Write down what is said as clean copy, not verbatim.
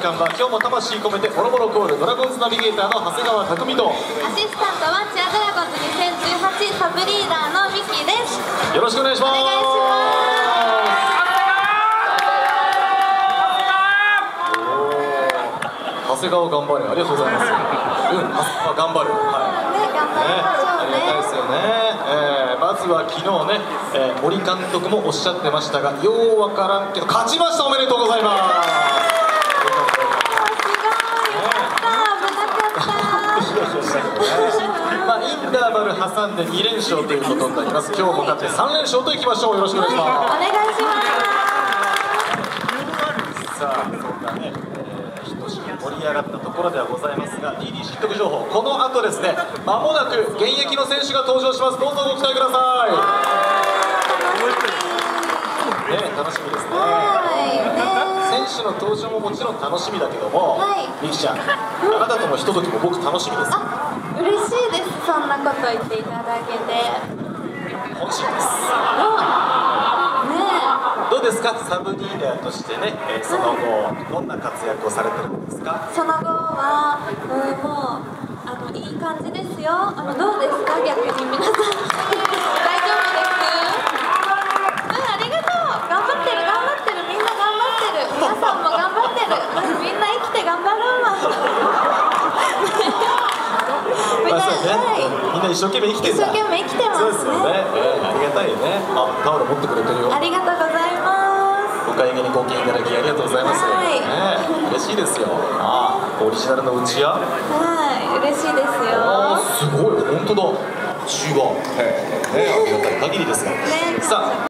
間は今日も魂込めてボロボロコールドラゴンズナビゲーターの長谷川匠と、 アシスタントはチアドラゴンズ2018サブリーダーのミキです。 よろしくお願いします。 お願いし長谷川頑張れ、ありがとうございます。頑張る。はい。 ね、頑張りましょうね。 ありがたいですよね。まずは昨日ね、森監督もおっしゃってましたが、ようわからんけど勝ちました。おめでとうございます。まあインターバル挟んで2連勝ということになります。今日も勝って3連勝といきましょう。よろしくお願いします。 お願いします。 さあ、そんなね、ひとしき盛り上がったところではございますが、DD 知得情報、この後ですね、まもなく現役の選手が登場します。どうぞご期待ください。ね、楽しみですね。選手の登場ももちろん楽しみだけども、みきちゃん、あなたとのひとときも僕楽しみです。 嬉しいです。そんなこと言っていただけて。 本心です。どうですか、サブリーダーとしてね、その後どんな活躍をされてるんですか？ その後は、もういい感じですよ。どうですか、逆に皆さん。大丈夫です？ありがとう。頑張ってる、みんな頑張ってる。皆さんも頑張ってる。みんな生きて頑張ろうわ。みんな一生懸命生きてるんだ。一生懸命生きてますね。そうですよね。ありがたいよね。タオル持ってくれてるよ。ありがとうございます。お買い上げに貢献いただきありがとうございます。嬉しいですよ。オリジナルのうちわ。嬉しいですよ。すごい、本当だ。うちわ。ありがたい限りですが。さあ。